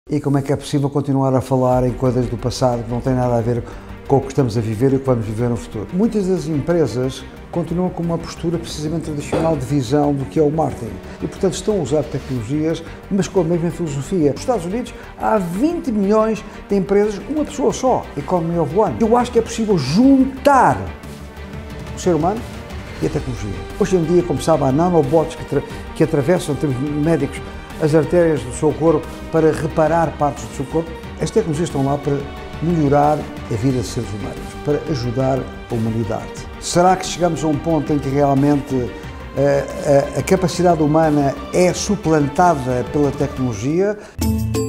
E como é que é possível continuar a falar em coisas do passado que não têm nada a ver com o que estamos a viver e o que vamos viver no futuro? Muitas das empresas continuam com uma postura precisamente tradicional de visão do que é o marketing e, portanto, estão a usar tecnologias, mas com a mesma filosofia. Nos Estados Unidos há 20 milhões de empresas, uma pessoa só, Economy of One. Eu acho que é possível juntar o ser humano e a tecnologia. Hoje em dia, como sabe, há nanobots que atravessam, em termos médicos, as artérias do seu corpo para reparar partes do seu corpo. As tecnologias estão lá para melhorar a vida dos seres humanos, para ajudar a humanidade. Será que chegamos a um ponto em que realmente a capacidade humana é suplantada pela tecnologia?